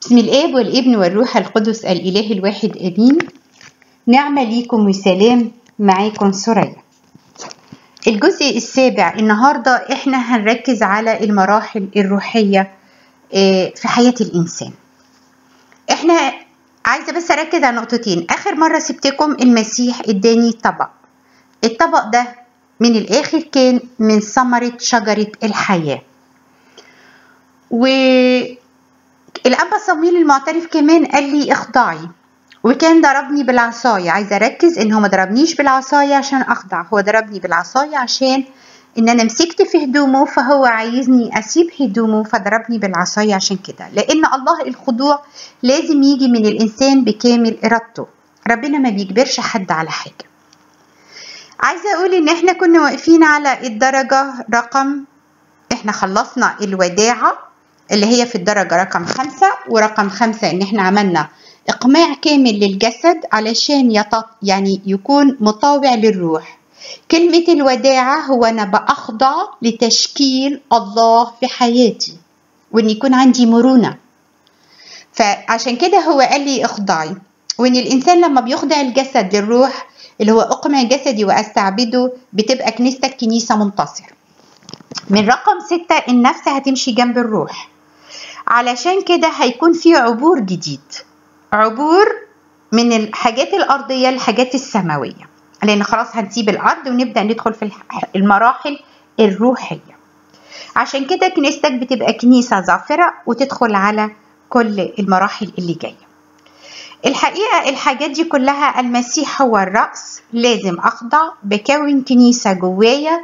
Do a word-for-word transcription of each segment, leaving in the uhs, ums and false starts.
بسم الآب والابن والروح القدس الإله الواحد آمين. نعمة ليكم وسلام، معاكم سوريا. الجزء السابع النهاردة احنا هنركز على المراحل الروحية في حياة الإنسان. احنا عايزة بس أركز على نقطتين. آخر مرة سبتكم المسيح اداني طبق، الطبق ده من الآخر كان من ثمرة شجرة الحياة، و الأب صمويل المعترف كمان قال لي اخضعي، وكان ضربني بالعصاية. عايزة أركز إن هو ما ضربنيش بالعصاية عشان أخضع، هو ضربني بالعصاية عشان إن أنا مسكت في هدومه، فهو عايزني أسيب هدومه فضربني بالعصاية عشان كده. لأن الله الخضوع لازم يجي من الإنسان بكامل إرادته، ربنا ما بيجبرش حد على حاجة. عايزة أقول إن إحنا كنا واقفين على الدرجة رقم، إحنا خلصنا الوداعة اللي هي في الدرجة رقم خمسة، ورقم خمسة إن إحنا عملنا إقماع كامل للجسد علشان يطط يعني يكون مطاوع للروح. كلمة الوداعة هو أنا بأخضع لتشكيل الله في حياتي، وإن يكون عندي مرونة. فعشان كده هو قال لي اخضعي، وإن الإنسان لما بيخضع الجسد للروح اللي هو أقمع جسدي وأستعبده بتبقى كنيستك كنيسة منتصرة. من رقم ستة النفس هتمشي جنب الروح، علشان كده هيكون في عبور جديد، عبور من الحاجات الأرضية للحاجات السماوية، لأن خلاص هنسيب الأرض ونبدأ ندخل في المراحل الروحية. عشان كده كنيستك بتبقى كنيسة ظافرة وتدخل على كل المراحل اللي جاية. الحقيقة الحاجات دي كلها المسيح هو الرأس، لازم أخضع، بكون كنيسة جوايا.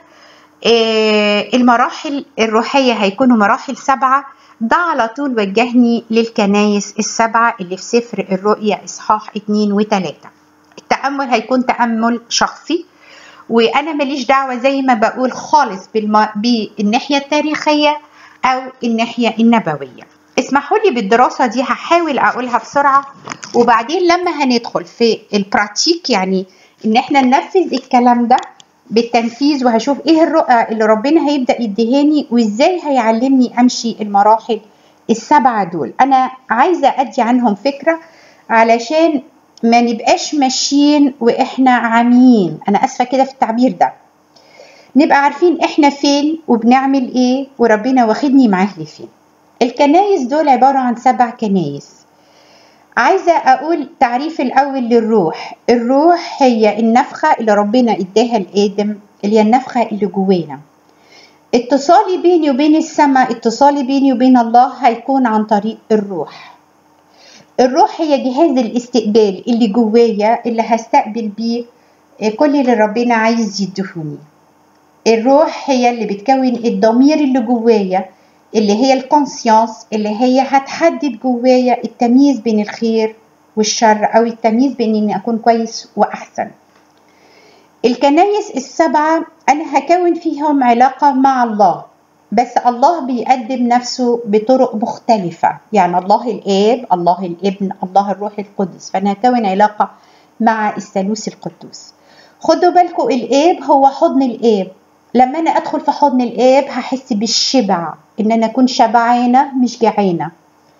المراحل الروحية هيكونوا مراحل سبعة، ده على طول وجهني للكنايس السبعة اللي في سفر الرؤيا إصحاح اتنين وتلاتة. التأمل هيكون تأمل شخصي، وأنا ماليش دعوة زي ما بقول خالص بالم... بالناحية التاريخية أو الناحية النبوية. اسمحوا لي بالدراسة دي هحاول أقولها بسرعة، وبعدين لما هندخل في البراتيك يعني إن احنا ننفذ الكلام ده بالتنفيذ، وهشوف ايه الرؤى اللي ربنا هيبدأ يديهاني وازاي هيعلمني امشي المراحل السبعة دول. انا عايزة ادي عنهم فكرة علشان ما نبقاش ماشيين واحنا عاميين، انا اسفة كده في التعبير ده، نبقى عارفين احنا فين وبنعمل ايه وربنا واخدني معاه لفين. الكنايس دول عبارة عن سبع كنايس. عايزة أقول تعريف الأول للروح. الروح هي النفخة اللي ربنا إداها لآدم، اللي هي النفخة اللي جوانا. اتصالي بيني وبين السماء، اتصالي بيني وبين الله هيكون عن طريق الروح. الروح هي جهاز الاستقبال اللي جوايا، اللي هستقبل بيه كل اللي ربنا عايز يدهوني. الروح هي اللي بتكون الضمير اللي جوايا، اللي هي الكونسيانس، اللي هي هتحدد جوايا التمييز بين الخير والشر، او التمييز بين اني اكون كويس واحسن. الكنايس السبعة انا هكون فيهم علاقة مع الله، بس الله بيقدم نفسه بطرق مختلفة، يعني الله الآب، الله الابن، الله الروح القدس، فانا هكون علاقة مع الثالوث القدوس. خدوا بالكم الآب هو حضن الآب، لما أنا أدخل في حضن الآب هحس بالشبع، إن أنا أكون شبعانة مش جعانة.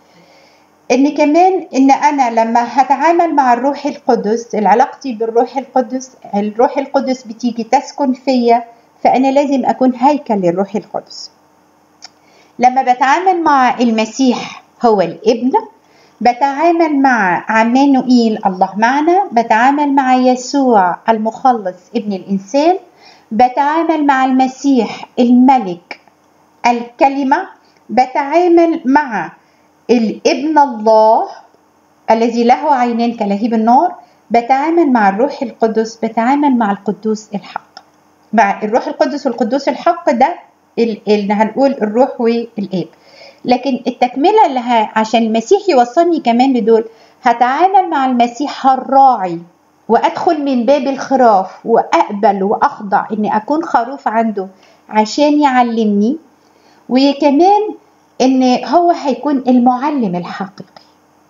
إن كمان إن أنا لما هتعامل مع الروح القدس، العلاقتي بالروح القدس، الروح القدس بتيجي تسكن فيا، فأنا لازم أكون هيكل للروح القدس. لما بتعامل مع المسيح هو الابن، بتعامل مع عمانوئيل الله معنا، بتعامل مع يسوع المخلص ابن الإنسان، بتعامل مع المسيح الملك الكلمة، بتعامل مع الابن الله الذي له عينين كلهيب النار، بتعامل مع الروح القدس، بتعامل مع القدوس الحق. مع الروح القدس والقدوس الحق ده اللي هنقول الروح والآب. لكن التكملة اللي ه... عشان المسيح يوصلني كمان لدول، هتعامل مع المسيح الراعي، وأدخل من باب الخراف وأقبل وأخضع إني أكون خروف عنده عشان يعلمني، وكمان إن هو هيكون المعلم الحقيقي.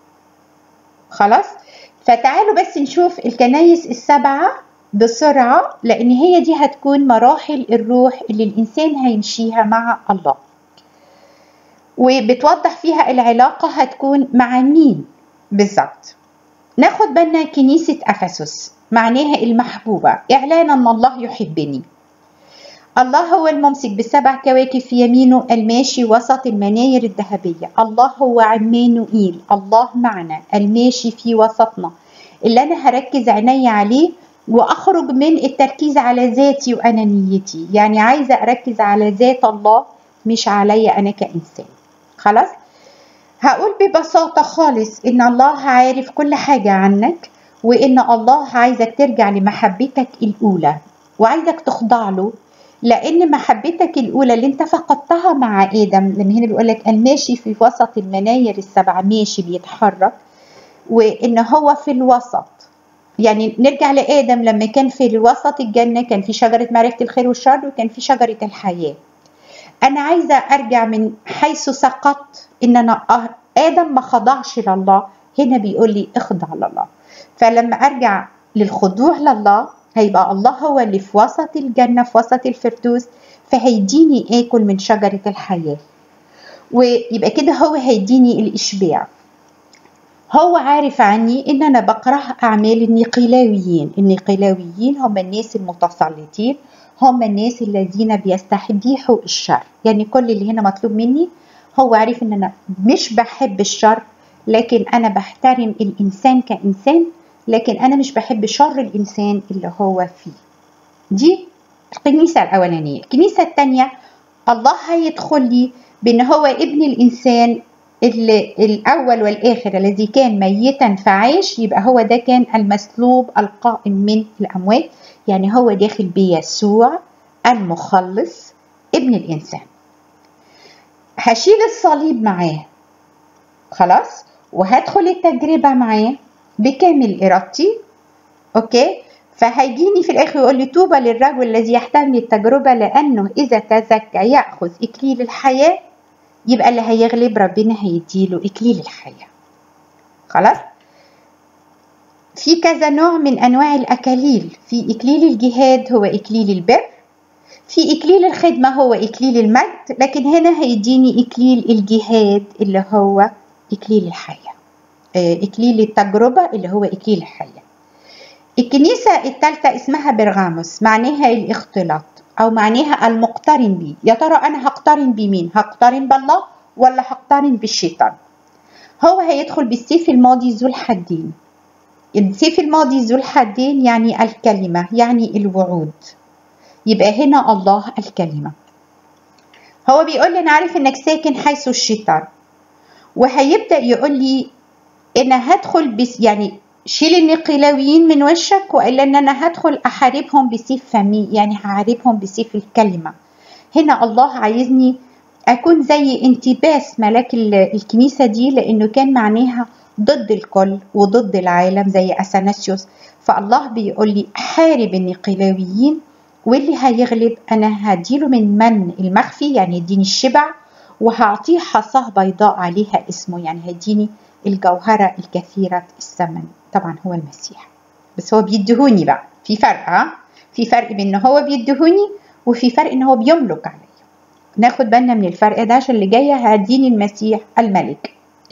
خلاص؟ فتعالوا بس نشوف الكنايس السبعة بسرعة، لأن هي دي هتكون مراحل الروح اللي الإنسان هيمشيها مع الله. وبتوضح فيها العلاقة هتكون مع مين بالظبط. ناخد بالنا كنيسة أفسس معناها المحبوبة، إعلانا أن الله يحبني. الله هو الممسك بالسبع كواكب في يمينه، الماشي وسط المناير الذهبية. الله هو عمانوئيل، الله معنا، الماشي في وسطنا، اللي أنا هركز عيني عليه وأخرج من التركيز على ذاتي وأنانيتي. يعني عايزة أركز على ذات الله مش عليا أنا كإنسان. خلاص؟ هقول ببساطة خالص إن الله عارف كل حاجة عنك، وإن الله عايزك ترجع لمحبتك الأولى وعايزك تخضع له، لأن محبتك الأولى اللي انت فقدتها مع آدم، لما هنا بيقولك الماشي في وسط المناير السبعة، ماشي بيتحرك، وإن هو في الوسط. يعني نرجع لآدم لما كان في الوسط الجنة، كان في شجرة معرفة الخير والشر وكان في شجرة الحياة. أنا عايزة أرجع من حيث سقطت، إن أنا آدم ما خضعش لله، هنا بيقول لي اخضع لله. فلما أرجع للخضوع لله هيبقى الله هو اللي في وسط الجنة، في وسط الفردوس، فهيديني آكل من شجرة الحياة، ويبقى كده هو هيديني الإشباع. هو عارف عني إن أنا بكره أعمال النقلاويين. النقلاويين هم الناس المتسلطين، هم الناس الذين بيستحبيحوا الشر. يعني كل اللي هنا مطلوب مني، هو عارف إن أنا مش بحب الشر، لكن أنا بحترم الإنسان كإنسان، لكن أنا مش بحب شر الإنسان اللي هو فيه. دي الكنيسة الأولانية. الكنيسة الثانية، الله هيدخل لي بأن هو ابن الإنسان الأول والآخر الذي كان ميتا فعاش، يبقى هو ده كان المسلوب القائم من الأموات. يعني هو داخل بيسوع المخلص ابن الإنسان. هشيل الصليب معاه، خلاص، وهدخل التجربة معاه بكامل إرادتي. أوكي، فهيجيني في الآخر يقول لي طوبى للرجل الذي يحتمل التجربة، لأنه إذا تزكى يأخذ إكليل الحياة. يبقى اللي هيغلب ربنا هيديله إكليل الحياة. خلاص؟ في كذا نوع من أنواع الأكاليل. في إكليل الجهاد هو إكليل البر، في إكليل الخدمة هو إكليل المجد، لكن هنا هيديني إكليل الجهاد اللي هو إكليل الحياة، إكليل التجربة اللي هو إكليل الحياة. الكنيسة الثالثة اسمها برغاموس، معناها الاختلاط أو معناها المقترن بي. يا ترى أنا هقترن بمين؟ هقترن بالله ولا هقترن بالشيطان؟ هو هيدخل بالسيف الماضي ذو الحدين. السيف الماضي ذو الحدين يعني الكلمة، يعني الوعود. يبقى هنا الله الكلمة. هو بيقول لي أنا عارف إنك ساكن حيث الشيطان، وهيبدأ يقول لي أنا هدخل بس يعني شيل النقلاويين من وشك، وإلا أن أنا هدخل أحاربهم بسيف فمي، يعني هحاربهم بسيف الكلمة. هنا الله عايزني أكون زي انتباس ملاك الكنيسة دي، لأنه كان معناها ضد الكل وضد العالم زي أثناسيوس. فالله بيقول لي حارب النقلاويين، واللي هيغلب أنا هديله من من المخفي، يعني يديني الشبع، وهعطيه حصاه بيضاء عليها اسمه، يعني هيديني الجوهرة الكثيرة الثمن. طبعا هو المسيح، بس هو بيدهوني بقى. في فرق، ها في فرق بين ان هو بيدهوني وفي فرق ان هو بيملك عليا. ناخد بالنا من الفرق ده عشان اللي جايه هديني المسيح الملك.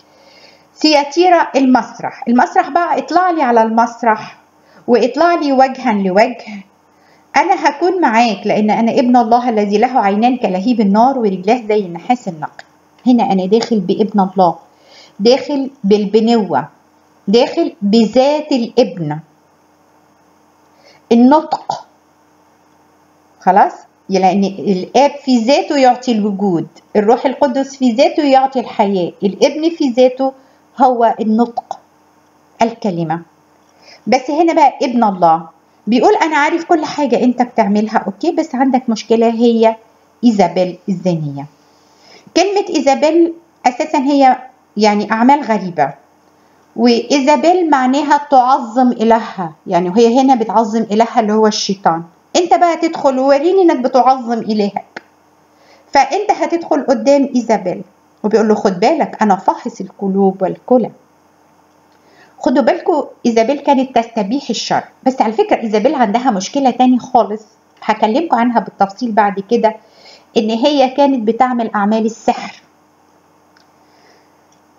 سياتيرا المسرح. المسرح بقى اطلع لي على المسرح واطلع لي وجها لوجه. انا هكون معاك لان انا ابن الله الذي له عينان كلهيب النار ورجلاه زي النحاس النقي. هنا انا داخل بابن الله، داخل بالبنوة، داخل بذات الابن، النطق. خلاص، لأن الآب في ذاته يعطي الوجود، الروح القدس في ذاته يعطي الحياة، الابن في ذاته هو النطق، الكلمة. بس هنا بقى ابن الله بيقول أنا عارف كل حاجة أنت بتعملها، أوكي، بس عندك مشكلة، هي إيزابيل الزانية. كلمة إيزابيل أساسا هي يعني أعمال غريبة، وإيزابيل معناها تعظم إلهها، يعني وهي هنا بتعظم إلهها اللي هو الشيطان. أنت بقى تدخل ووريني إنك بتعظم إلهك، فأنت هتدخل قدام إيزابيل، وبيقول له خد بالك أنا فاحص القلوب والكلى. خدوا بالكم إيزابيل كانت تستبيح الشر، بس على فكرة إيزابيل عندها مشكلة تاني خالص هكلمكم عنها بالتفصيل بعد كده، إن هي كانت بتعمل أعمال السحر.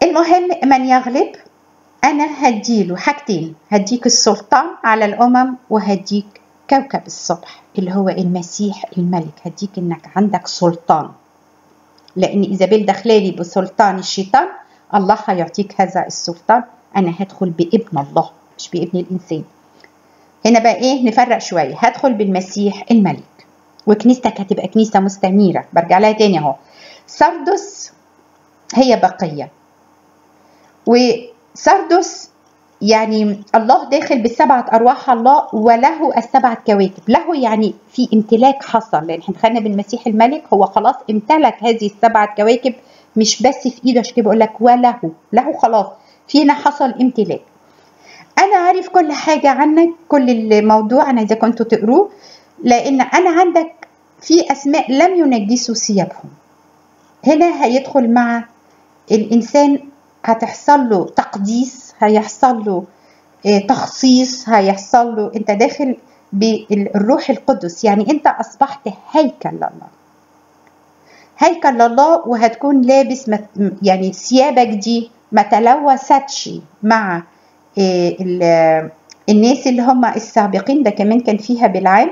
المهم من يغلب أنا هديله حاجتين، هديك السلطان على الأمم وهديك كوكب الصبح اللي هو المسيح الملك. هديك إنك عندك سلطان، لأن إيزابيل دخلالي بسلطان الشيطان، الله هيعطيك هذا السلطان. أنا هدخل بابن الله مش بابن الإنسان. هنا بقى إيه نفرق شوية، هدخل بالمسيح الملك وكنيستك هتبقى كنيسة مستنيرة. برجع لها تاني أهو، سردس هي بقية، وسردس يعني الله داخل بالسبعة أرواح الله وله السبعة كواكب. له يعني في امتلاك حصل، لأن احنا دخلنا بالمسيح الملك هو خلاص امتلك هذه السبعة كواكب، مش بس في إيده. عشان كده بقول لك وله له خلاص فينا حصل امتلاك. أنا عارف كل حاجة عنك، كل الموضوع أنا إذا كنتوا تقروه، لأن أنا عندك في أسماء لم ينجسوا ثيابهم. هنا هيدخل مع الإنسان، هتحصل له تقديس، هيحصل له تخصيص، هيحصل له انت داخل بالروح القدس. يعني انت اصبحت هيكل لله، هيكل لله، وهتكون لابس يعني ثيابك دي ما تلوثتش مع الناس اللي هم السابقين. ده كمان كان فيها بالعام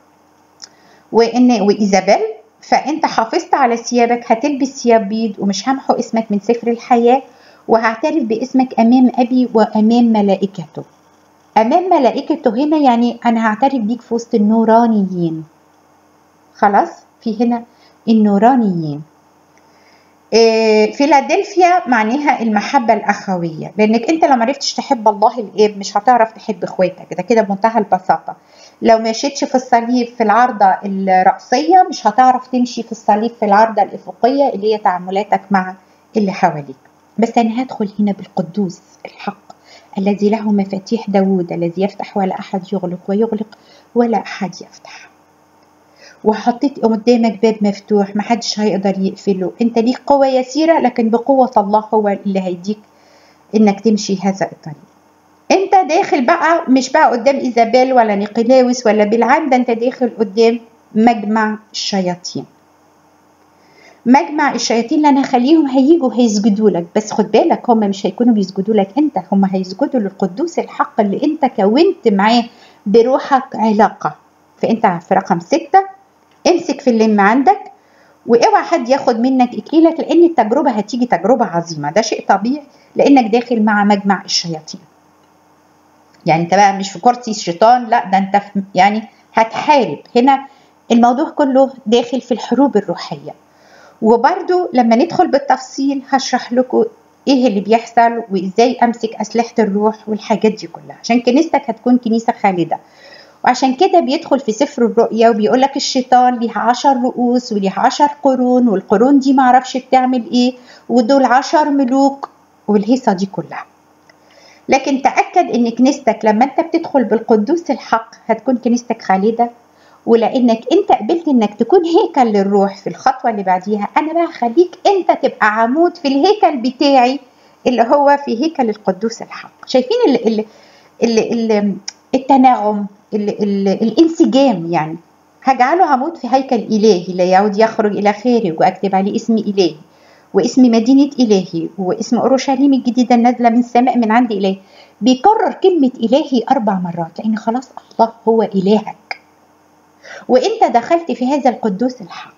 وان وايزابيل. فانت حافظت على ثيابك، هتلبس ثياب بيض ومش همحو اسمك من سفر الحياة، وهعترف باسمك امام ابي وامام ملائكته. امام ملائكته هنا يعني انا هعترف بيك في وسط النورانيين. خلاص في هنا النورانيين. إيه فيلادلفيا معناها المحبة الأخوية، لأنك أنت لو معرفتش تحب الله الآب مش هتعرف تحب إخواتك. ده كده بمنتهى البساطة. لو مشيتش في الصليب في العارضة الرأسية مش هتعرف تمشي في الصليب في العارضة الأفقية اللي هي تعاملاتك مع اللي حواليك. بس أنا هدخل هنا بالقدوس الحق الذي له مفاتيح داود، الذي يفتح ولا أحد يغلق ويغلق ولا أحد يفتح. وحطيت قدامك باب مفتوح محدش هيقدر يقفله. انت ليك قوة يسيرة، لكن بقوة الله هو اللي هيديك انك تمشي هذا الطريق. انت داخل بقى مش بقى قدام إيزابيل ولا نيقلاوس ولا بالعام، ده انت داخل قدام مجمع الشياطين. مجمع الشياطين اللي انا هخليهم هيجوا هيسجدوا لك، بس خد بالك هم مش هيكونوا بيسجدوا لك انت، هم هيسجدوا للقدوس الحق اللي انت كونت معاه بروحك علاقة. فانت في رقم ستة امسك في اللي عندك، واوعى حد ياخد منك اكليلك، لان التجربة هتيجي تجربة عظيمة. ده شيء طبيعي لانك داخل مع مجمع الشياطين. يعني انت بقى مش في كرسي الشيطان، لا ده انت يعني هتحارب. هنا الموضوع كله داخل في الحروب الروحية. وبرضو لما ندخل بالتفصيل هشرح لكم ايه اللي بيحصل وازاي امسك اسلحة الروح والحاجات دي كلها، عشان كنيستك هتكون كنيسة خالدة. وعشان كده بيدخل في سفر الرؤيا وبيقول لك الشيطان ليه عشر رؤوس وليه عشر قرون، والقرون دي معرفش بتعمل ايه، ودول عشر ملوك والهيصة دي كلها. لكن تأكد ان كنيستك لما انت بتدخل بالقدوس الحق هتكون كنيستك خالدة، ولانك انت قبلت انك تكون هيكل للروح. في الخطوة اللي بعديها انا بقى خليك انت تبقى عمود في الهيكل بتاعي اللي هو في هيكل القدوس الحق. شايفين ال ال ال ال التناغم، ال ال الانسجام. يعني هجعله عمود في هيكل إلهي لا يعود يخرج إلى خارج، وأكتب عليه اسم إلهي واسم مدينة إلهي واسم أورشليم الجديدة النازلة من السماء من عند إلهي. بيكرر كلمة إلهي أربع مرات لأن خلاص الله هو إلهك، وإنت دخلت في هذا القدوس الحق.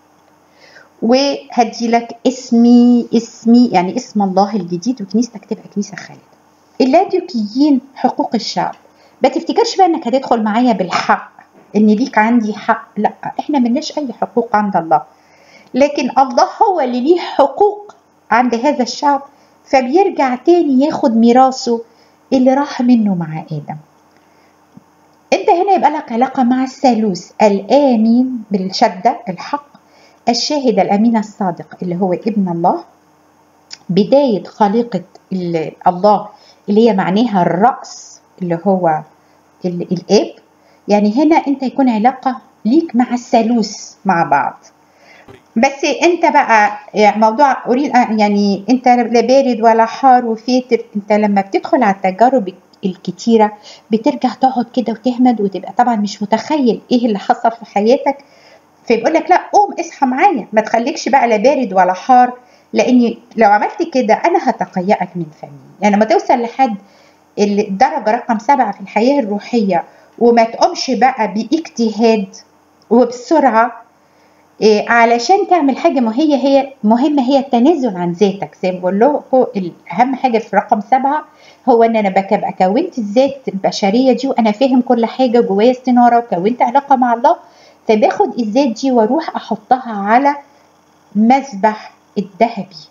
وهدي لك اسمي اسمي يعني اسم الله الجديد، وكنيستك تبقى كنيسة خالدة. اللاديوكيين حقوق الشعب. ما تفتكرش بقى انك هتدخل معايا بالحق ان ليك عندي حق، لا احنا ملناش اي حقوق عند الله، لكن الله هو اللي ليه حقوق عند هذا الشعب. فبيرجع تاني ياخد ميراثه اللي راح منه مع آدم. انت هنا يبقى لك علاقة مع الثالوث الآمين بالشدة الحق، الشاهد الأمين الصادق اللي هو ابن الله، بداية خليقة الله اللي هي معناها الرأس اللي هو الآب. يعني هنا انت يكون علاقة ليك مع الثالوث مع بعض. بس انت بقى موضوع اريد يعني انت لا بارد ولا حار وفاتر. انت لما بتدخل على التجارب الكتيرة بترجع تقعد كده وتهمد وتبقى طبعا مش متخيل ايه اللي حصل في حياتك، فيقول لك لا قوم اصحى معايا، ما تخليكش بقى لا بارد ولا حار، لاني لو عملت كده انا هتقيأك من فمي. يعني لما توصل لحد الدرجة رقم سبعة في الحياة الروحية وما تقومش بقى باجتهاد وبسرعة إيه علشان تعمل حاجة مهية هي مهمة، هي التنازل عن ذاتك. زي ما بقول لكم الأهم حاجة في رقم سبعة هو إن أنا ببقى كونت الذات البشرية دي وأنا فاهم كل حاجة جوايا استنارة وكونت علاقة مع الله، فباخد الذات دي وأروح أحطها على مذبح الذهبي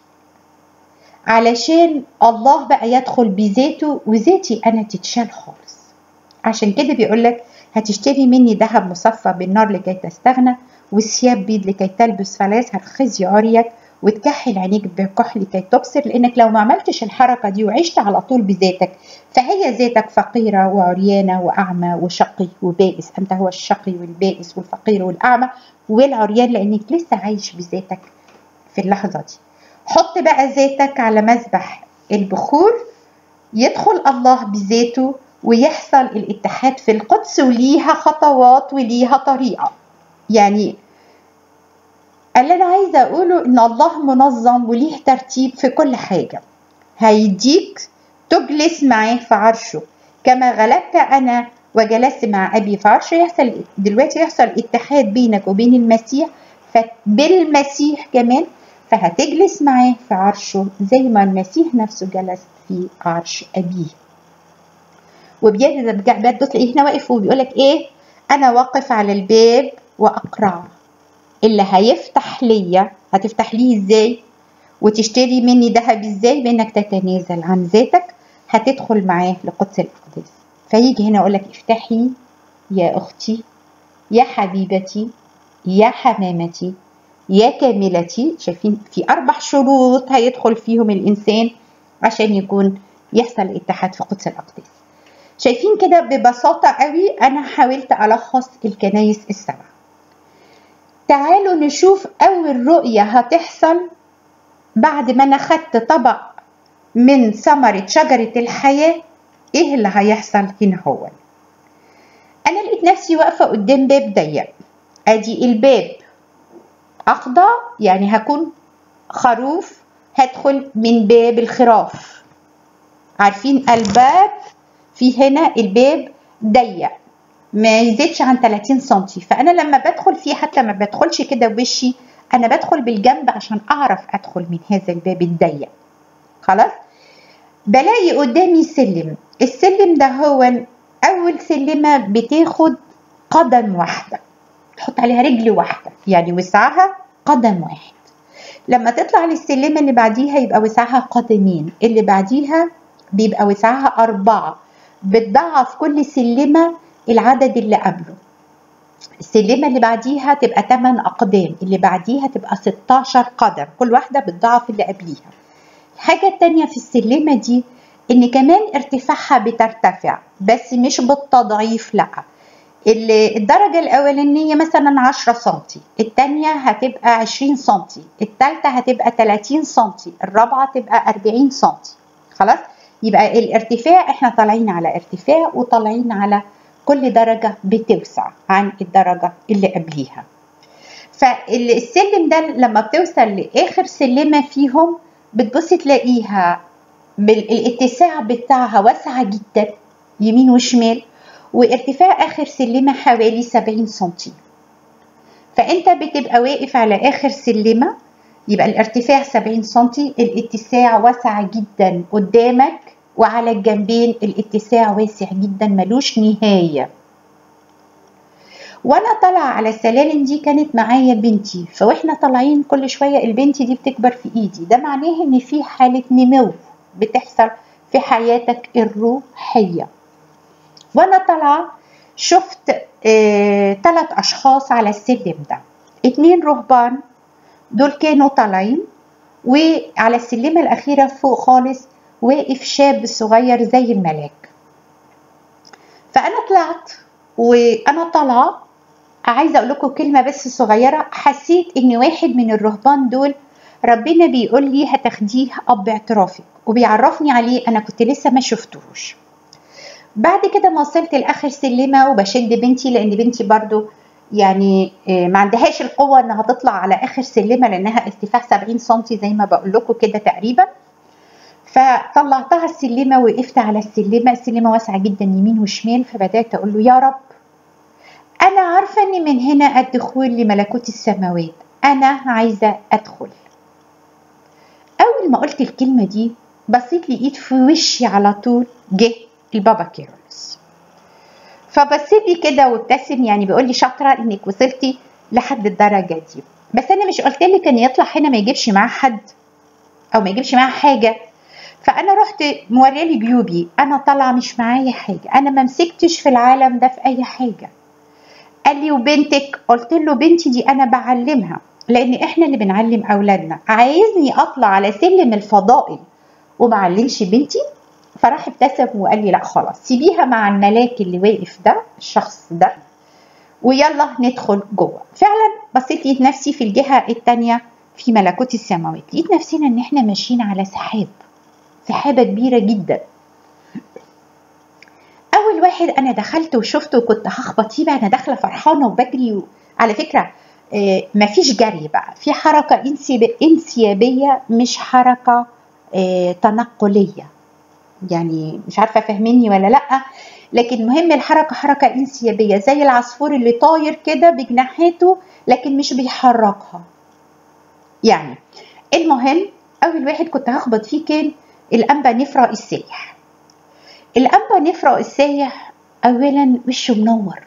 علشان الله بقى يدخل بذاته وذاتي أنا تتشال خالص. عشان كده بيقولك هتشتري مني ذهب مصفى بالنار لكي تستغنى، وثياب بيض لكي تلبس، فلاس هتخزي عريك وتكحل عينيك بكحل لكي تبصر. لانك لو ما عملتش الحركة دي وعشت على طول بذاتك فهي ذاتك فقيرة وعريانة وأعمى وشقي وبائس. أنت هو الشقي والبائس والفقير والأعمى والعريان لأنك لسه عايش بذاتك في اللحظة دي. حط بقى ذاتك على مذبح البخور، يدخل الله بذاته ويحصل الاتحاد في القدس، وليها خطوات وليها طريقة. يعني اللي أنا عايزة أقوله إن الله منظم وليه ترتيب في كل حاجة. هيديك تجلس معاه في عرشه كما غلبت أنا وجلست مع أبي في عرشه. يحصل دلوقتي يحصل اتحاد بينك وبين المسيح بالمسيح كمان، فهتجلس معاه في عرشه زي ما المسيح نفسه جلس في عرش أبيه. وبجد بجد تلاقيه هنا واقف وبيقولك إيه؟ أنا واقف على الباب وأقرع. اللي هيفتح ليا هتفتح ليه ازاي وتشتري مني ذهب ازاي؟ بانك تتنازل عن ذاتك، هتدخل معاه لقدس الاقداس. فيجي هنا يقولك افتحي يا اختي يا حبيبتي يا حمامتي يا كاملتي. شايفين في اربع شروط هيدخل فيهم الانسان عشان يكون يحصل الاتحاد في قدس الاقداس. شايفين كده ببساطة قوي انا حاولت الخص الكنايس السبعة. تعالوا نشوف أول رؤية هتحصل بعد ما أنا خدت طبق من ثمرة شجرة الحياة. إيه اللي هيحصل هنا؟ هو أنا لقيت نفسي واقفة قدام باب ضيق. أدي الباب أخضع، يعني هكون خروف هدخل من باب الخراف. عارفين الباب في هنا الباب ضيق ما يزيدش عن ثلاثين سنتي، فأنا لما بدخل فيه حتى ما بدخلش كده بوشي، أنا بدخل بالجنب عشان أعرف أدخل من هذا الباب الضيق. خلاص بلاقي قدامي سلم. السلم ده هو أول سلمة بتاخد قدم واحدة، تحط عليها رجل واحدة، يعني وسعها قدم واحد. لما تطلع للسلمة اللي بعديها يبقى وسعها قدمين، اللي بعديها بيبقى وسعها أربعة، بتضعف كل سلمة العدد اللي قبله. السلمة اللي بعديها تبقى ثمانية أقدام، اللي بعديها تبقى ستاشر قدم، كل واحدة بتضعف اللي قبليها. الحاجة التانية في السلمة دي إن كمان ارتفاعها بترتفع، بس مش بالتضعيف، لأ. الدرجة الأولانية مثلا عشرة سنتي، التانية هتبقى عشرين سنتي، التالتة هتبقى ثلاثين سنتي، الرابعة تبقى أربعين سنتي. خلاص يبقى الارتفاع احنا طالعين على ارتفاع وطالعين على كل درجة بتوسع عن الدرجة اللي قبليها. فالسلم ده لما بتوصل لآخر سلمة فيهم بتبص تلاقيها بالاتساع بتاعها واسعة جدا يمين وشمال، وارتفاع آخر سلمة حوالي سبعين سنتي. فأنت بتبقى واقف على آخر سلمة، يبقى الارتفاع سبعين سنتي، الاتساع واسع جدا قدامك، وعلى الجنبين الاتساع واسع جدا ملوش نهاية. وانا طالعه على السلالم دي كانت معايا بنتي، فواحنا طالعين كل شويه البنت دي بتكبر في ايدي. ده معناه ان في حاله نمو بتحصل في حياتك الروحيه. وانا طالعه شفت اه ثلاث اشخاص على السلم ده، اتنين رهبان دول كانوا طالعين، وعلى السلمه الاخيره فوق خالص واقف شاب صغير زي الملاك. فانا طلعت وانا طالعه عايزه اقول لكم كلمه بس صغيره. حسيت ان واحد من الرهبان دول ربنا بيقول لي هتاخديه اب اعترافك، وبيعرفني عليه، انا كنت لسه ما شفتوش. بعد كده ما وصلت لاخر سلمه وبشد بنتي، لان بنتي برضو يعني ما عندهاش القوة انها تطلع على اخر سلمة لانها ارتفاع سبعين سنتي زي ما بقول لكم كده تقريبا. فطلعتها السلمة، وقفت على السلمة، السلمة واسعة جدا يمين وشمال، فبدأت اقول له يا رب انا عارفة ان من هنا الدخول لملكوت السماوات، انا عايزة ادخل. اول ما قلت الكلمة دي بصيت لقيت في وشي على طول جه البابا كيرلس، فبصيت لي كده وابتسم، يعني بيقول لي شاطرة انك وصلتي لحد الدرجة دي، بس انا مش قلت لك ان يطلع هنا ما يجيبش معاه حد او ما يجيبش معاه حاجة؟ فانا رحت موريلي جيوبي، انا طالعة مش معايا حاجة، انا ما مسكتش في العالم ده في اي حاجة. قال لي وبنتك؟ قلت له بنتي دي انا بعلمها، لان احنا اللي بنعلم اولادنا، عايزني اطلع على سلم الفضائل وما علمش بنتي؟ فراح ابتسم وقال لي لا خلاص سيبيها مع الملاك اللي واقف ده، الشخص ده، ويلا ندخل جوه. فعلا بصيت لقيت نفسي في الجهه الثانيه في ملكوت السماوات، لقيت نفسنا ان احنا ماشيين على سحاب، سحابه كبيره جدا. اول واحد انا دخلت وشفته وكنت هخبط فيه بقى، انا داخله فرحانه وبجري و... على فكره آه مفيش جري بقى، في حركه انسيابيه مش حركه آه تنقليه، يعني مش عارفه فاهميني ولا لا، لكن مهم الحركه حركه انسيابيه زي العصفور اللي طاير كده بجناحاته لكن مش بيحركها. يعني المهم اول واحد كنت هخبط فيه كان الانبا نفرا السايح. الانبا نفرا السايح اولا وشه منور،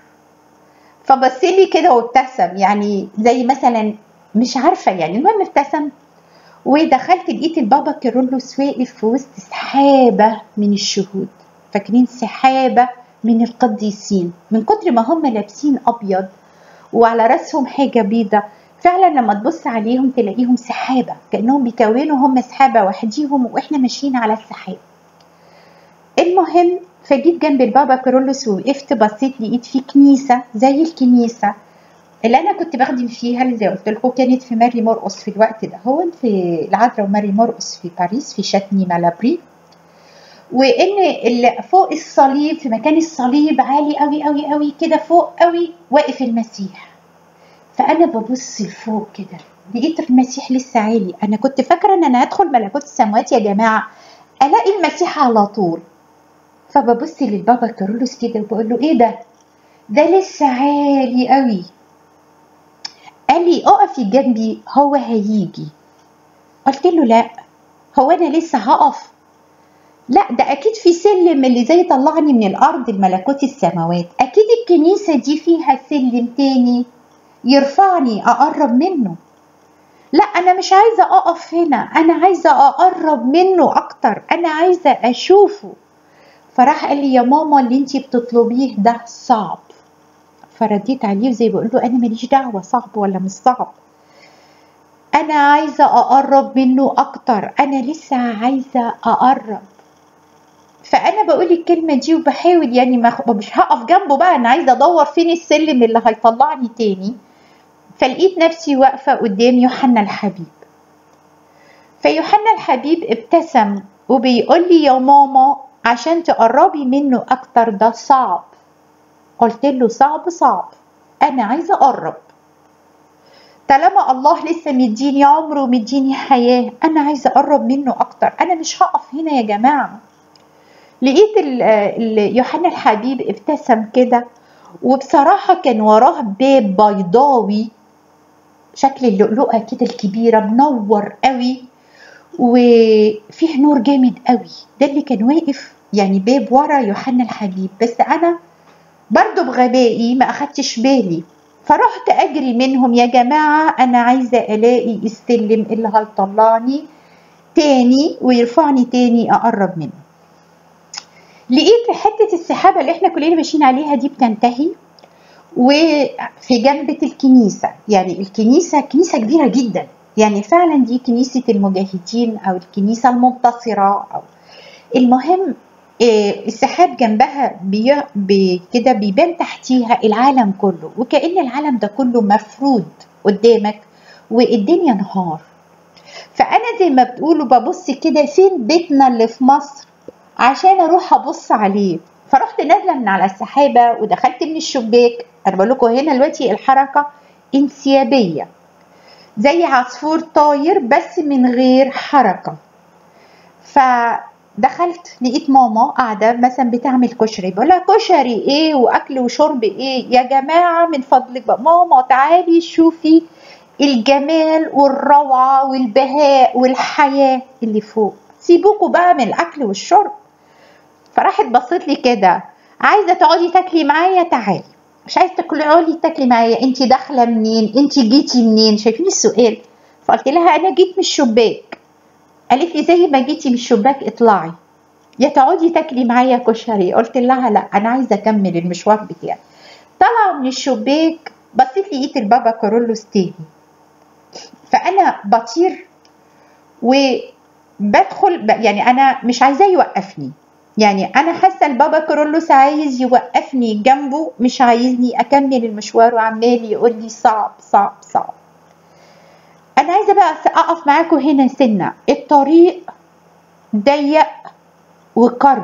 فبصلي كده وابتسم، يعني زي مثلا مش عارفه يعني، المهم ابتسم. ودخلت لقيت البابا كيرلس واقف في وسط سحابه من الشهود، فاكرين سحابه من القديسين من كتر ما هم لابسين ابيض وعلى راسهم حاجه بيضه، فعلا لما تبص عليهم تلاقيهم سحابه، كانهم بيكونوا هم سحابه وحديهم واحنا ماشيين على السحاب. المهم فجيت جنب البابا كيرلس ووقفت، بصيت لقيت في كنيسه زي الكنيسه اللي انا كنت بخدم فيها، اللي زي قلت لكم كانت في ماري مرقس في الوقت ده، هو في العذراء وماري مرقس في باريس في شاتني مالابري، وان اللي فوق الصليب في مكان الصليب عالي قوي قوي قوي كده فوق قوي واقف المسيح. فانا ببص لفوق كده لقيت المسيح لسه عالي، انا كنت فاكره ان انا هدخل ملكوت السماوات يا جماعه الاقي المسيح على طول. فببص للبابا كيرلس كده وبقول له ايه ده ده لسه عالي قوي. قال لي اقفي جنبي هو هيجي. قلت له لا، هو انا لسه هقف؟ لا ده اكيد في سلم اللي زي طلعني من الارض لملكوت السماوات، اكيد الكنيسه دي فيها سلم تاني يرفعني اقرب منه. لا انا مش عايزه اقف هنا، انا عايزه اقرب منه اكتر، انا عايزه اشوفه. فراح قال لي يا ماما اللي انتي بتطلبيه ده صعب. فرديت عليه زي بقول له انا ماليش دعوه صعب ولا مش صعب، انا عايزه اقرب منه اكتر، انا لسه عايزه اقرب. فانا بقول الكلمه دي وبحاول يعني ما مش هقف جنبه بقى، انا عايزه ادور فين السلم اللي هيطلعني تاني. فلقيت نفسي واقفه قدام يوحنا الحبيب، فيوحنا الحبيب ابتسم وبيقول لي يا ماما عشان تقربي منه اكتر ده صعب. قلت له صعب صعب، انا عايزه اقرب، طالما الله لسه مديني عمر ومديني حياه انا عايزه اقرب منه اكتر، انا مش هقف هنا يا جماعه. لقيت يوحنا الحبيب ابتسم كده، وبصراحه كان وراه باب بيضاوي شكل اللؤلؤه كده الكبيره منور قوي وفيه نور جامد قوي، ده اللي كان واقف يعني باب ورا يوحنا الحبيب. بس انا برضو بغبائي ما اخدتش بالي، فرحت اجري منهم يا جماعة انا عايزة الاقي السلم اللي هيطلعني تاني ويرفعني تاني اقرب منه. لقيت حتة السحابة اللي احنا كلنا ماشيين عليها دي بتنتهي، وفي جنبة الكنيسة، يعني الكنيسة كنيسة كبيرة جدا، يعني فعلا دي كنيسة المجاهدين او الكنيسة المنتصرة، او المهم السحاب جنبها بي بي كده بيبان تحتيها العالم كله، وكأن العالم ده كله مفروض قدامك والدنيا نهار. فأنا زي ما بتقولوا ببص كده فين بيتنا اللي في مصر عشان أروح أبص عليه. فرحت نازلة من على السحابة ودخلت من الشباك انا بقول لكم هنا دلوقتي الحركه انسيابيه، زي عصفور طاير بس من غير حركه. فدخلت لقيت ماما قاعده مثلا بتعمل كشري، بقول لها كشري ايه واكل وشرب ايه يا جماعه من فضلك بقى، ماما تعالي شوفي الجمال والروعه والبهاء والحياه اللي فوق، سيبوكوا بقى من الاكل والشرب. فراحت بصت لي كده، عايزه تقعدي تاكلي معايا تعالي، مش عايزه تقعدي تاكلي معايا انت داخله منين، انت جيتي منين؟ شايفين السؤال؟ فقلت لها انا جيت من الشباك. قالت لي زي ما جيتي من الشباك اطلعي يا تقعدي تاكلي معايا كشري. قلت لها لا انا عايزه اكمل المشوار بتاعي. طلع من الشباك بصيت لقيت البابا كارولوس تاني، فانا بطير وبدخل يعني انا مش عايزاه يوقفني، يعني انا حاسه البابا كارولوس عايز يوقفني جنبه، مش عايزني اكمل المشوار وعمال يقول لي صعب صعب صعب. انا عايزه بقى اقف معاكم هنا سنه، الطريق ضيق وكرب.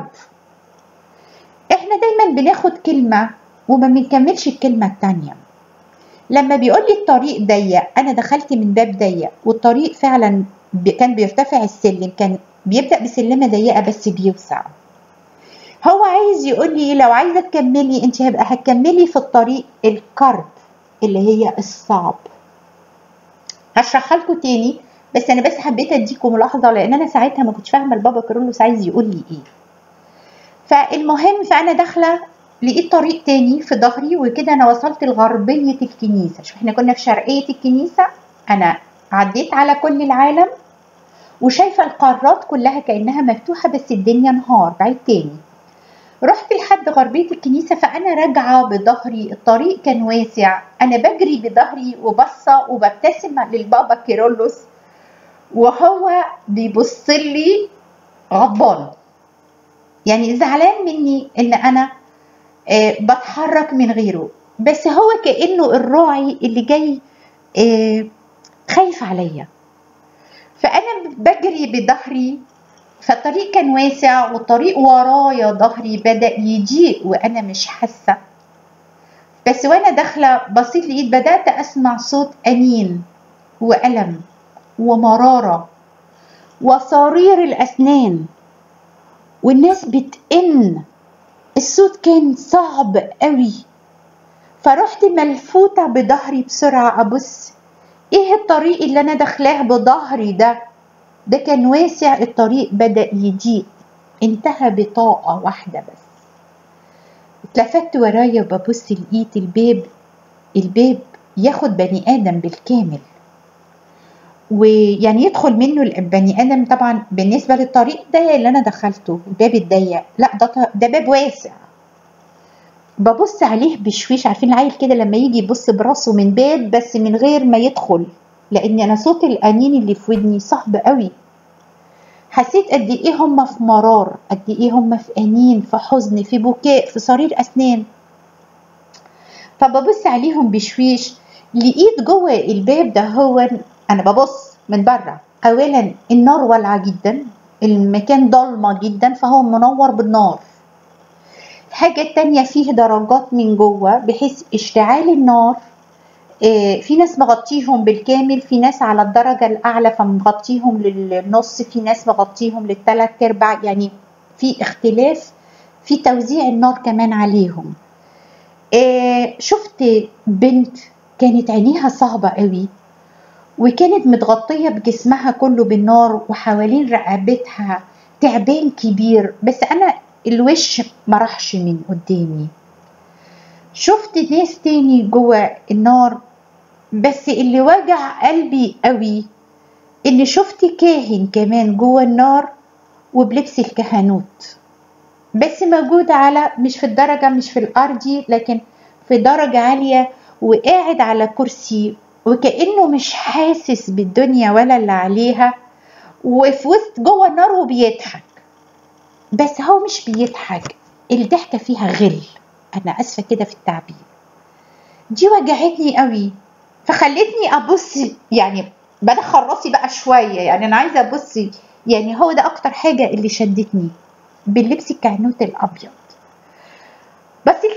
احنا دايما بناخد كلمه وما بنكملش الكلمه التانيه. لما بيقول لي الطريق ضيق، انا دخلت من باب ضيق والطريق فعلا كان بيرتفع السلم، كان بيبدا بسلمه ضيقه بس بيوسع. هو عايز يقول لي لو عايزه تكملي انت هبقى هتكملي في الطريق الكرب اللي هي الصعب. هشرحها لكم تاني، بس انا بس حبيت اديكم ملاحظه لان انا ساعتها ما كنتش فاهمه البابا كارولوس عايز يقول لي ايه. فالمهم فانا داخله لقيت طريق تاني في ظهري وكده، انا وصلت لغربيه الكنيسه. شوف احنا كنا في شرقيه الكنيسه، انا عديت على كل العالم وشايفه القارات كلها كانها مفتوحه بس الدنيا نهار. بعيد تاني رحت لحد غربيه الكنيسه، فانا راجعه بظهري، الطريق كان واسع، انا بجري بظهري وبصه وببتسم للبابا كيرلس وهو بيبص لي غضبان، يعني زعلان مني ان انا آه بتحرك من غيره، بس هو كأنه الراعي اللي جاي آه خايف عليا. فانا بجري بظهري، فالطريق كان واسع والطريق ورايا ظهري بدأ يضيق وانا مش حاسه. بس وانا داخله بصيت لقيت بدأت اسمع صوت انين وألم ومراره وصرير الاسنان والناس بتئن، الصوت كان صعب قوي. فرحت ملفوته بظهري بسرعه ابص ايه الطريق اللي انا داخلاه بظهري ده، ده كان واسع، الطريق بدأ يضيق، انتهى بطاقه واحده بس. اتلفت ورايا وببص لقيت الباب الباب ياخد بني ادم بالكامل، ويعني يدخل منه البني ادم. طبعا بالنسبه للطريق ده اللي انا دخلته الباب الضيق، لا ده ده باب واسع. ببص عليه بشويش، عارفين العيل كده لما يجي يبص براسه من باب بس من غير ما يدخل، لان انا صوت الانين اللي في ودني صعب قوي. حسيت قد ايه هم في مرار، قد ايه هم في انين، في حزن، في بكاء، في صرير اسنان. فببص عليهم بشويش لقيت جوه الباب ده، هو انا ببص من بره، اولا النار والعه جدا، المكان ضلمه جدا فهو منور بالنار. الحاجه التانيه فيه درجات من جوه بحيث اشتعال النار، اه في ناس مغطيهم بالكامل، في ناس على الدرجه الاعلى فمغطيهم للنص، في ناس مغطيهم للثلاث ارباع، يعني في اختلاف في توزيع النار كمان عليهم. اه شفت بنت كانت عينيها صعبه قوي وكانت متغطية بجسمها كله بالنار وحوالين رقبتها تعبان كبير، بس أنا الوش مرحش من قدامي. شفت ناس تاني جوه النار، بس اللي وجع قلبي قوي إن شفت كاهن كمان جوه النار وبلبس الكهنوت، بس موجود على مش في الدرجة مش في الأرضي لكن في درجة عالية وقاعد على كرسي وكأنه مش حاسس بالدنيا ولا اللي عليها، وفي وسط جوه النار وبيضحك، بس هو مش بيضحك، الضحكة فيها غل، أنا أسفة كده في التعبير. دي وجعتني قوي فخلتني أبص، يعني بدخل راسي بقى شوية، يعني أنا عايزة أبص، يعني هو ده أكتر حاجة اللي شدتني باللبس الكهنوت الأبيض. بس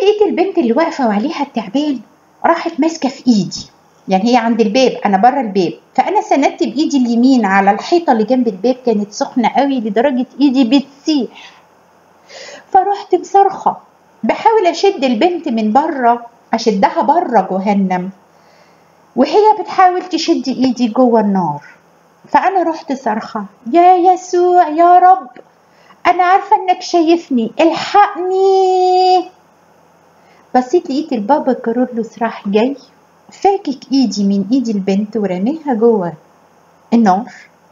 لقيت البنت اللي واقفه وعليها التعبان راحت ماسكه في ايدي، يعني هي عند الباب انا بره الباب، فانا سندت بايدي اليمين على الحيطه اللي جنب الباب، كانت سخنه قوي لدرجه ايدي بتسيح. فرحت مصرخه بحاول اشد البنت من بره، اشدها بره جهنم، وهي بتحاول تشد ايدي جوه النار. فانا رحت صرخه يا يسوع يا رب، انا عارفه انك شايفني، الحقني. بصيت لقيت البابا كارولوس راح جاي فاكك ايدي من ايد البنت ورميها جوه النار،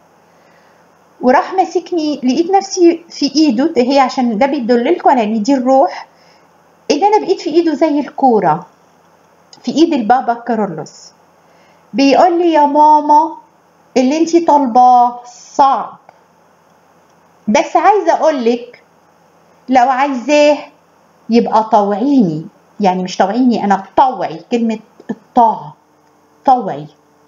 وراح ماسكني. لقيت نفسي في ايده، هي عشان ده بيدللكم على ان دي الروح، ان انا بقيت في ايده زي الكوره في ايد البابا كارولوس. بيقول لي يا ماما اللي انتي طالباه صعب، بس عايزه اقولك لو عايزاه يبقى طوعيني، يعني مش طوعيني انا، طوعي، كلمه الطاعه، طوعي.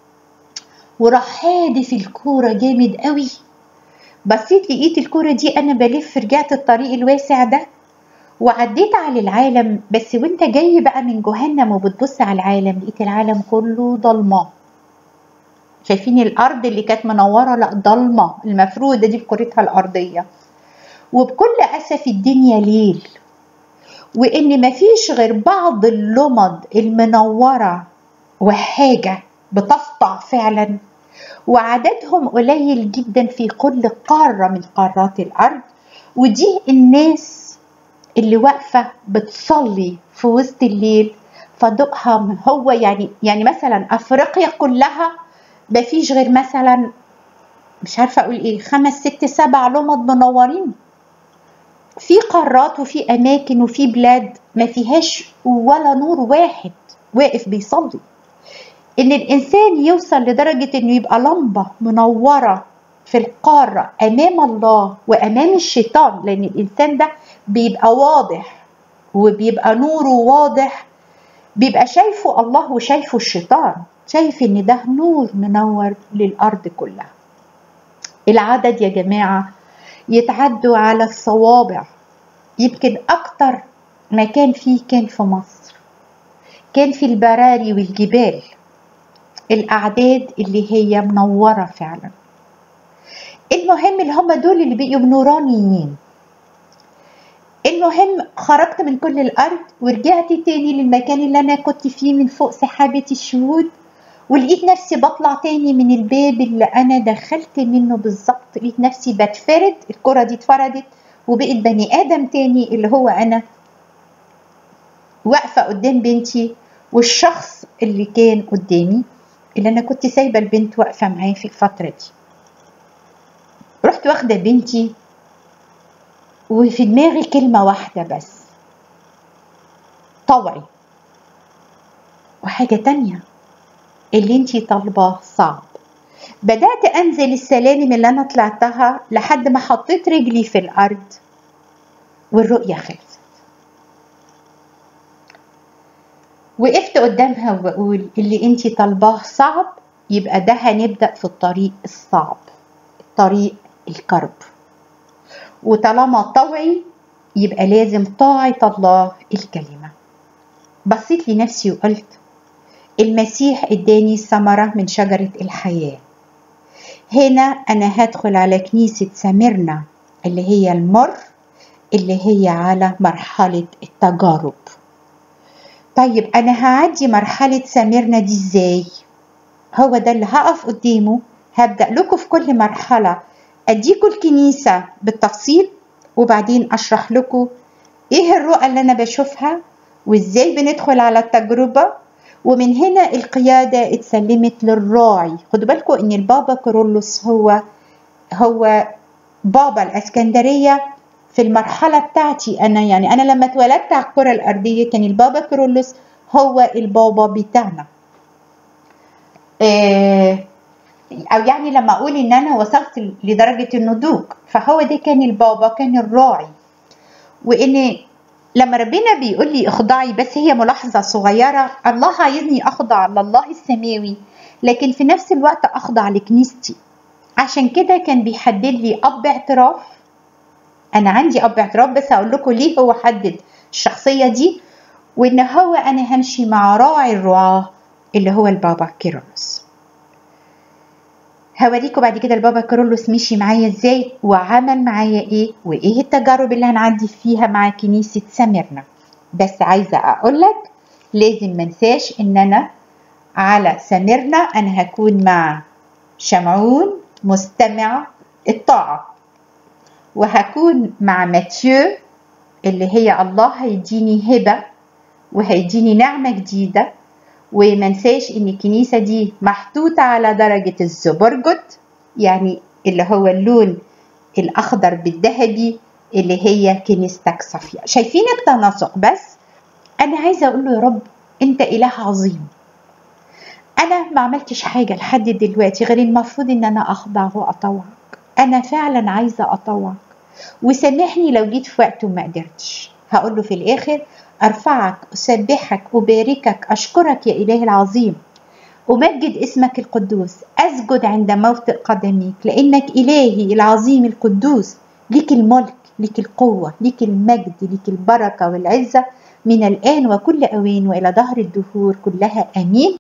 وراح هادف الكوره جامد قوي. بصيت لقيت الكوره دي انا بلف، رجعت الطريق الواسع ده وعديت على العالم. بس وانت جاي بقى من جهنم وبتبص على العالم، لقيت العالم كله ضلمه. شايفين الارض اللي كانت منوره؟ لا ضلمه، المفروضه دي بكرتها الارضيه. وبكل اسف الدنيا ليل، وان مفيش غير بعض اللمض المنوره وحاجه بتسطع فعلا، وعددهم قليل جدا في كل قاره من قارات الارض. ودي الناس اللي واقفه بتصلي في وسط الليل. فضوءها هو يعني يعني مثلا افريقيا كلها مفيش غير مثلا مش عارفه اقول ايه، خمس ست سبع لمض منورين. في قارات وفي اماكن وفي بلاد ما فيهاش ولا نور واحد واقف بيصلي. ان الانسان يوصل لدرجه انه يبقى لمبه منوره في القاره امام الله وامام الشيطان، لان الانسان ده بيبقى واضح وبيبقى نوره واضح، بيبقى شايفه الله وشايفه الشيطان، شايف ان ده نور منور للارض كلها. العدد يا جماعه يتعدوا على الصوابع. يمكن اكتر ما كان فيه كان في مصر، كان في البراري والجبال، الاعداد اللي هي منوره فعلا. المهم اللي هم دول اللي بقوا نورانيين. المهم خرجت من كل الارض ورجعت تاني للمكان اللي انا كنت فيه من فوق سحابه الشهود، ولقيت نفسي بطلع تاني من الباب اللي انا دخلت منه بالظبط. لقيت نفسي بتفرد، الكرة دي اتفردت وبقيت بني ادم تاني اللي هو انا، واقفة قدام بنتي والشخص اللي كان قدامي اللي انا كنت سايبة البنت واقفة معاه في الفترة دي. رحت واخدة بنتي وفي دماغي كلمة واحدة بس، طوعي. وحاجة تانية، اللي انتي طالباه صعب. بدأت أنزل السلالم اللي أنا طلعتها لحد ما حطيت رجلي في الأرض والرؤية خلصت. وقفت قدامها وبقول اللي انتي طالباه صعب، يبقى ده هنبدأ في الطريق الصعب، الطريق الكرب. وطالما طوعي يبقى لازم طاعة الله الكلمة. بصيت لنفسي وقلت المسيح اداني ثمرة من شجرة الحياة. هنا أنا هدخل على كنيسة سميرنا اللي هي المر، اللي هي على مرحلة التجارب. طيب أنا هعدي مرحلة سميرنا دي إزاي؟ هو ده اللي هقف قدامه. هبدأ لكم في كل مرحلة أديكم الكنيسة بالتفصيل، وبعدين أشرح لكم إيه الرؤى اللي أنا بشوفها وإزاي بندخل على التجربة. ومن هنا القيادة اتسلمت للراعي. خدوا بالكم ان البابا كارولوس هو هو بابا الاسكندرية في المرحلة بتاعتي انا. يعني انا لما اتولدت على الكرة الارضية كان البابا كارولوس هو البابا بتاعنا. اه او يعني لما اقول ان انا وصلت لدرجة النضوج فهو ده كان البابا، كان الراعي. وان لما ربنا بيقول لي اخضعي، بس هي ملاحظة صغيرة، الله عايزني اخضع لله السماوي لكن في نفس الوقت اخضع لكنيستي. عشان كده كان بيحدد لي اب اعتراف. انا عندي اب اعتراف، بس اقول لكم ليه هو حدد الشخصية دي وإن هو أنا همشي مع راعي الرعاة اللي هو البابا كيرلس. هوريكم بعد كده البابا كيرلس مشي معايا ازاي وعمل معايا ايه وايه التجارب اللي هنعدي فيها مع كنيسة سميرنا. بس عايزة اقولك لازم منساش ان انا على سميرنا انا هكون مع شمعون مستمع الطاعة، وهكون مع ماتيو اللي هي الله هيديني هبة وهيديني نعمة جديدة. ومنساش ان الكنيسة دي محطوطة على درجة الزبرجد، يعني اللي هو اللون الاخضر بالذهبي اللي هي كنيستك صافية. شايفين التناسق؟ بس انا عايزة اقول له يا رب انت اله عظيم، انا ما عملتش حاجة لحد دلوقتي غير المفروض ان انا اخضع واطوعك. انا فعلا عايزة اطوعك وسامحني لو جيت في وقت وما قدرتش. هقول له في الاخر ارفعك اسبحك اباركك اشكرك يا اله العظيم، امجد اسمك القدوس، اسجد عند موطئ قدميك لانك الهي العظيم القدوس، ليك الملك ليك القوة ليك المجد ليك البركة والعزة من الآن وكل أوان وإلى دهر الدهور كلها آمين.